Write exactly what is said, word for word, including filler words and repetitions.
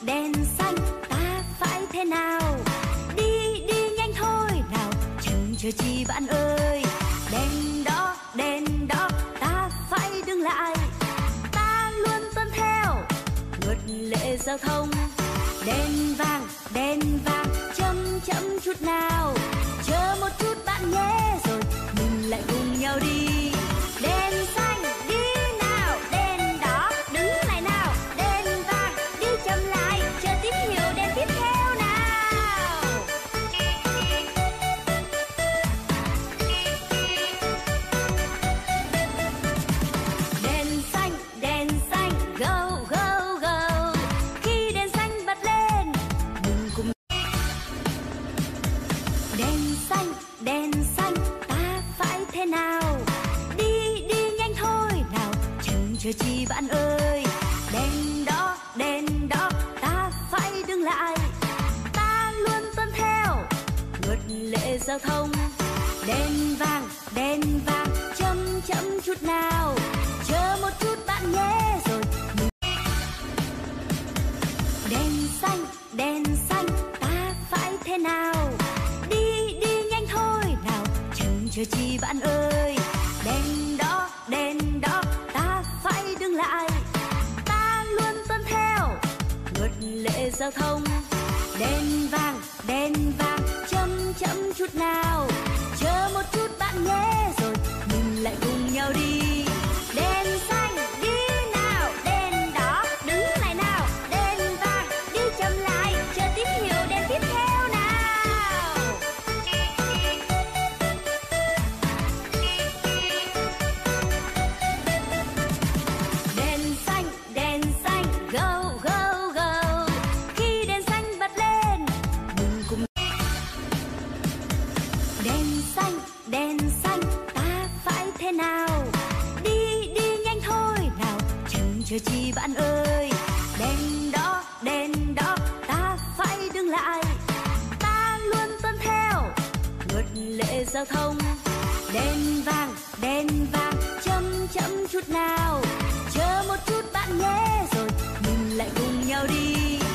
đèn xanh, ta phải thế nào? Đi đi nhanh thôi nào, chần chờ chi bạn ơi. Đèn đỏ, đèn đỏ, ta phải dừng lại. Ta luôn tuân theo luật lệ giao thông. Đèn vàng, đèn vàng, chậm chậm chút nào. Chờ một chút bạn nhé, rồi mình lại cùng nhau đi. Đèn xanh, đi nào. Đèn đỏ, đứng lại nào. Đèn vàng, đi chậm lại. Chờ tín hiệu đèn tiếp theo nào. Đèn xanh, đèn xanh, go go go. Khi đèn xanh bật lên, mình cùng. Đèn xanh, đèn xanh, ta phải thế nào? Đi đi nhanh thôi nào, chần chờ chi bạn ơi. Đèn đỏ, đèn đỏ, ta phải dừng lại. Ta luôn tuân theo luật lệ giao thông. Đèn vàng, đèn vàng, chậm chậm chút nào. Chờ một chút bạn nhé, rồi mình. Đèn xanh, đèn xanh, ta phải thế nào? Đi đi nhanh thôi nào, chần chờ chi bạn ơi. Đèn đỏ, đèn đỏ, ta phải dừng lại. Ta luôn tuân theo luật lệ giao thông. Đèn vàng, đèn vàng, chậm chậm chút nào. Chờ một chút bạn nhé, rồi mình lại cùng nhau đi. Đèn xanh, đi nào. Đèn đỏ, đứng lại nào. Đèn vàng, đi chậm lại. Chờ tín hiệu đèn tiếp theo nào. Đèn xanh, đèn xanh, go go go. Khi đèn xanh bật lên, mình cùng. Đèn xanh, đèn xanh, ta phải thế nào? Đi đi nhanh thôi nào, chần chờ chi bạn ơi. Đèn đỏ, đèn đỏ, ta phải dừng lại. Ta luôn tuân theo luật lệ giao thông. Đèn vàng, đèn vàng, chậm chậm chút nào. Chờ một chút bạn nhé, rồi mình lại cùng nhau đi.